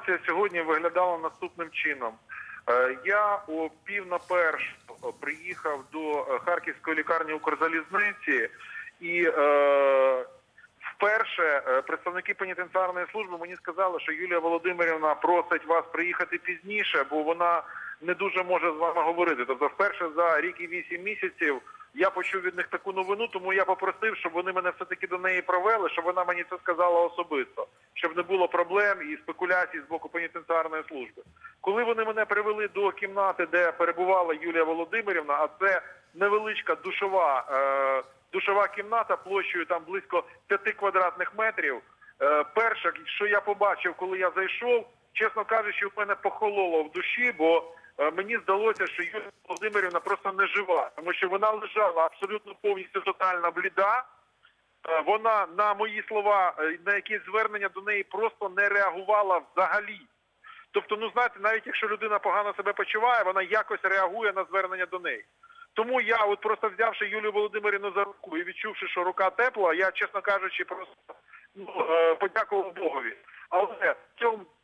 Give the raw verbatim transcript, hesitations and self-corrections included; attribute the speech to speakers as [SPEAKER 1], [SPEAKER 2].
[SPEAKER 1] ситуація сьогодні виглядала наступним чином. Я о пів на першу приїхав до Харківської лікарні Укрзалізниці і е, вперше представники пенітенціарної служби мені сказали, що Юлія Володимирівна просить вас приїхати пізніше, бо вона не дуже може з вами говорити. Тобто вперше за рік і вісім місяців я почув від них таку новину, тому я попросив, щоб вони мене все-таки до неї провели, щоб вона мені це сказала особисто, щоб не було проблем і спекуляцій з боку пенітенціарної служби. Коли вони мене привели до кімнати, де перебувала Юлія Володимирівна, а це невеличка душова, е, душова кімната площею там близько п'яти квадратних метрів, е, перше, що я побачив, коли я зайшов, чесно кажучи, в мене похололо в душі, бо мені здалося, що Юлія Володимирівна просто не жива, тому що вона лежала абсолютно повністю тотально бліда. Вона на мої слова, на якісь звернення до неї просто не реагувала взагалі. Тобто, ну знаєте, навіть якщо людина погано себе почуває, вона якось реагує на звернення до неї. Тому я, от просто взявши Юлію Володимирівну за руку і відчувши, що рука тепла, я, чесно кажучи, просто ну, подякував Богові. Але в цьому